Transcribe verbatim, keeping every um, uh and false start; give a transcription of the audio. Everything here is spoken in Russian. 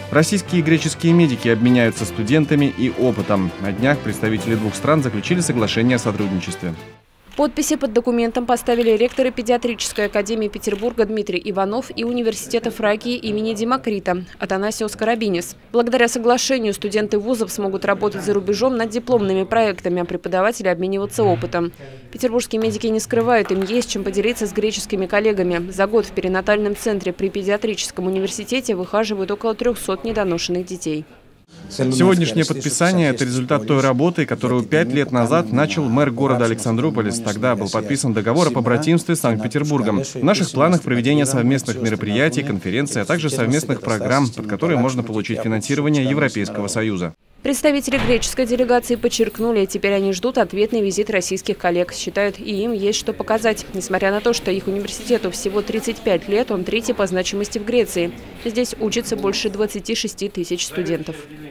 Российские и греческие медики обменяются студентами и опытом. На днях представители двух стран заключили соглашение о сотрудничестве. Подписи под документом поставили ректоры педиатрической академии Петербурга Дмитрий Иванов и университета Фракии имени Демокрита Атанасиос Карабинис. Благодаря соглашению студенты вузов смогут работать за рубежом над дипломными проектами, а преподаватели обмениваться опытом. Петербургские медики не скрывают, им есть чем поделиться с греческими коллегами. За год в перинатальном центре при педиатрическом университете выхаживают около трёхсот недоношенных детей. Сегодняшнее подписание – это результат той работы, которую пять лет назад начал мэр города Александрополис. Тогда был подписан договор о побратимстве с Санкт-Петербургом. В наших планах проведение совместных мероприятий, конференций, а также совместных программ, под которые можно получить финансирование Европейского Союза. Представители греческой делегации подчеркнули, теперь они ждут ответный визит российских коллег. Считают, и им есть что показать. Несмотря на то, что их университету всего тридцать пять лет, он третий по значимости в Греции. Здесь учатся больше двадцати шести тысяч студентов.